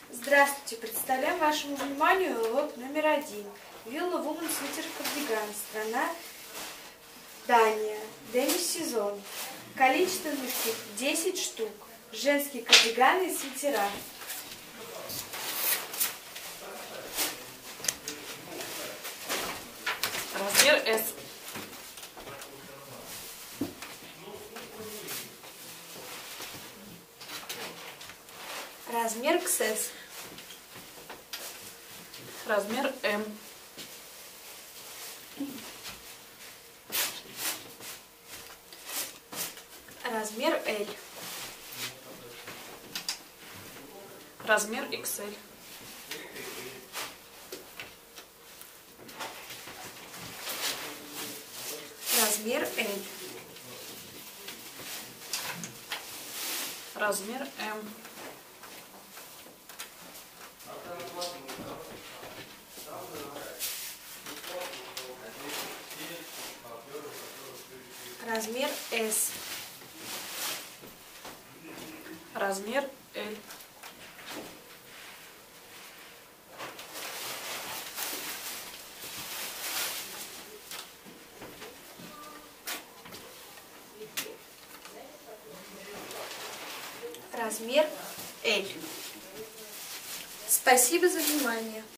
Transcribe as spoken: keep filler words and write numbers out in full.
Здравствуйте! Представляем вашему вниманию лот номер один. Вилла Вумен свитер кардиган. Страна Дания. Демисезон. Количество мешков десять штук. Женские кардиганы и свитера. Размер S. Размер икс эс. Размер M. Размер эль. Размер икс эль. Размер эль. Размер М. Размер эс. Размер L. Размер эль. Спасибо за внимание.